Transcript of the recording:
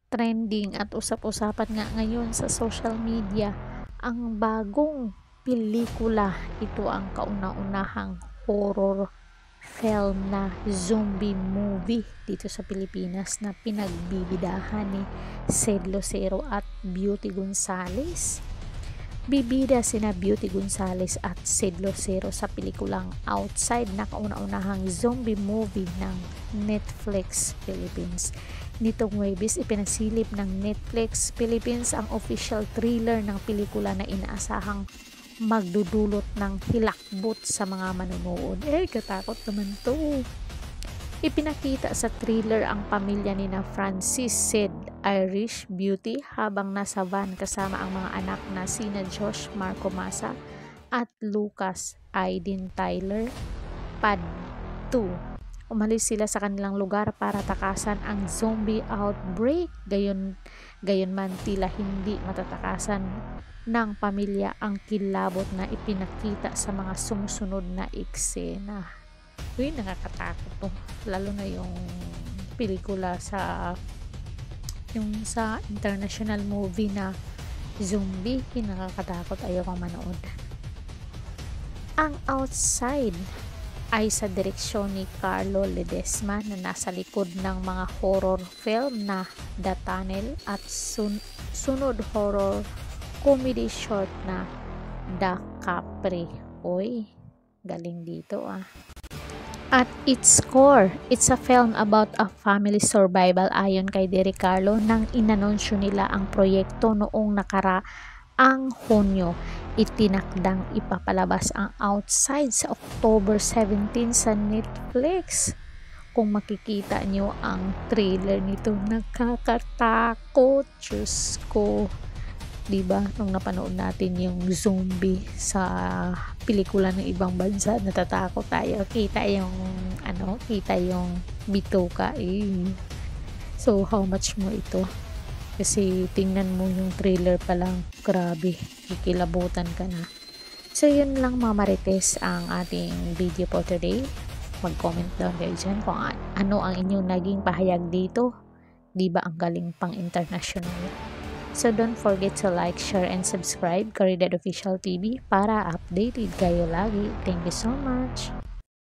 trending at usap-usapan nga ngayon sa social media ang bagong pelikula. Ito ang kauna-unahang horror film na zombie movie dito sa Pilipinas na pinagbibidahan ni Sed Lucero at Beauty Gonzales. Bibida sina Beauty Gonzales at Sed Lucero sa pelikulang Outside na kauna-unahang zombie movie ng Netflix Philippines. Nitong Huwebes, ipinagsilip ng Netflix Philippines ang official trailer ng pelikula na inaasahang magdudulot ng hilakbot sa mga manonood. Katakot naman to. Ipinakita sa trailer ang pamilya ni na Francis Sed Irish Beauty habang nasa van kasama ang mga anak na sina Josh Marco Masa at Lucas Aiden Tyler Pad 2. Umalis sila sa kanilang lugar para takasan ang zombie outbreak. Gayon man tila hindi matatakasan ng pamilya ang kilabot na ipinakita sa mga sumusunod na eksena. Nakakatakot to. Lalo na yung pelikula sa international movie na zombie. Nakakatakot. Ayaw kang manood. Ang Outside ay sa direksyon ni Carlo Ledesma na nasa likod ng mga horror film na The Tunnel at sunod horror comedy short na The Capri. Galing dito At its core, it's a film about a family survival ayon kay Derek Carlo nang inanunsyo nila ang proyekto noong nakaraang Hunyo. Itinakdang ipapalabas ang Outside sa October 17 sa Netflix. Kung makikita nyo ang trailer nito, nakakatakot. Diyos ko. Diba? Nung napanood natin yung zombie sa pelikula ng ibang bansa, natatakot tayo. Kita yung bituka. So, how much mo ito? Kasi tingnan mo yung trailer pa lang, grabe, kikilabutan ka na. So yun lang mga marites ang ating video for today. Mag-comment down kayo dyan kung ano ang inyong naging pahayag dito. Diba ang galing pang international? So don't forget to like, share, and subscribe Caridad Official TV para updated kayo lagi. Thank you so much!